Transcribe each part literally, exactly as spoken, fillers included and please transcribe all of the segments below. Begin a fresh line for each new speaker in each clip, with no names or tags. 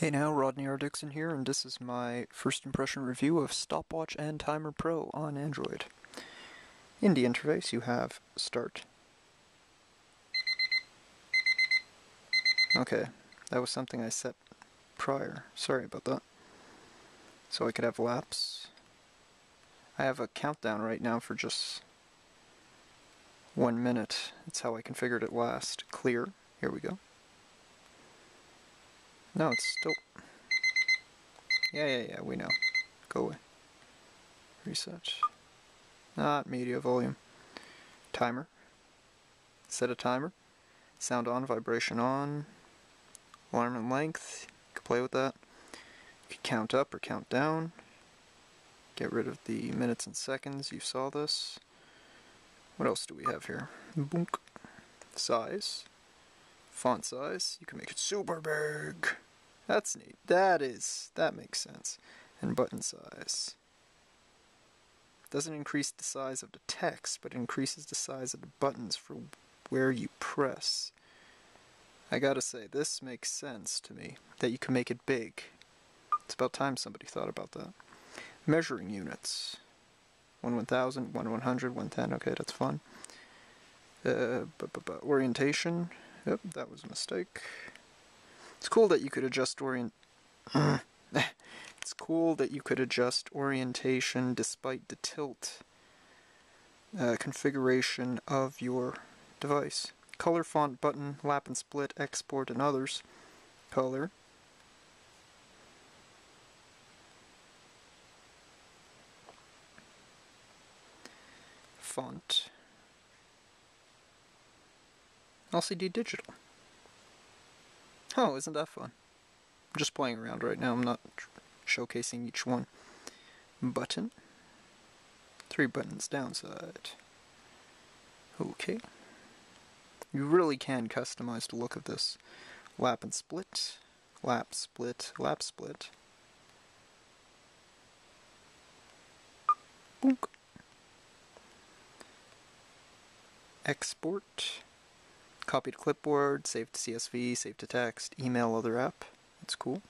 Hey now, Rodney R. Dixon here, and this is my first impression review of StopWatch and Timer Pro on Android. In the interface you have Start. Okay, that was something I set prior. Sorry about that. So I could have laps. I have a countdown right now for just one minute. That's how I configured it last. Clear. Here we go. No, it's still... Yeah, yeah, yeah, we know. Go away. Reset. Not media volume. Timer. Set a timer. Sound on, vibration on. Alarm and length. You can play with that. You can count up or count down. Get rid of the minutes and seconds. You saw this. What else do we have here? Boonk. Size. Font size. You can make it super big. That's neat. That is, that makes sense. And button size. Doesn't increase the size of the text, but increases the size of the buttons for where you press. I gotta say, this makes sense to me, that you can make it big. It's about time somebody thought about that. Measuring units. one one thousand, one one hundred, one ten, okay, that's fun. Uh, but, but, but, orientation. Yep, that was a mistake. It's cool that you could adjust orient... It's cool that you could adjust orientation despite the tilt uh, configuration of your device. Color, font, button, lap and split, export, and others. Color. Font. L C D digital. Oh, isn't that fun? I'm just playing around right now, I'm not showcasing each one. Button. Three buttons downside. Okay. You really can customize the look of this. Lap and split. Lap, split, lap, split. Boonk. Export. Copy to clipboard, save to C S V, save to text, email other app. That's cool.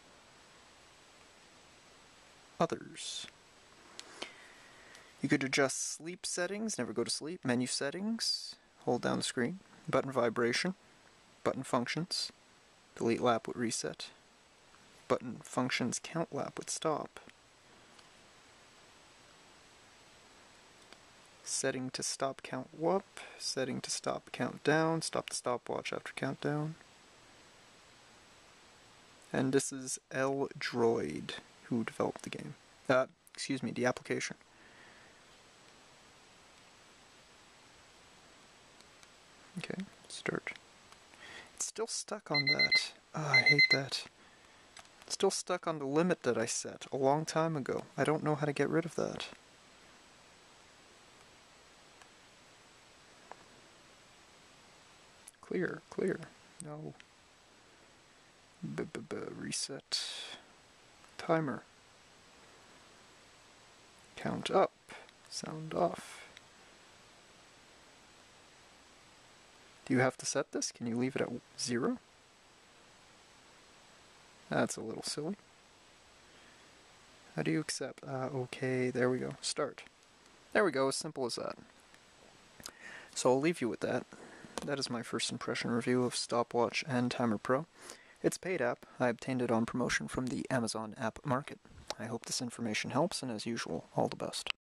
Others. You could adjust sleep settings, never go to sleep, menu settings, hold down the screen, button vibration, button functions, delete lap with reset, button functions count lap with stop. Setting to stop count up, setting to stop count down, stop the stopwatch after countdown. And this is L-Droid, who developed the game. Uh, excuse me, the application. Okay, start. It's still stuck on that. Oh, I hate that. It's still stuck on the limit that I set a long time ago. I don't know how to get rid of that. Clear, clear. No. B-b-b reset. Timer. Count up. Sound off. Do you have to set this? Can you leave it at zero? That's a little silly. How do you accept? Uh, okay, there we go. Start. There we go, as simple as that. So I'll leave you with that. That is my first impression review of StopWatch and Timer Pro. It's a paid app. I obtained it on promotion from the Amazon App Market. I hope this information helps, and as usual, all the best.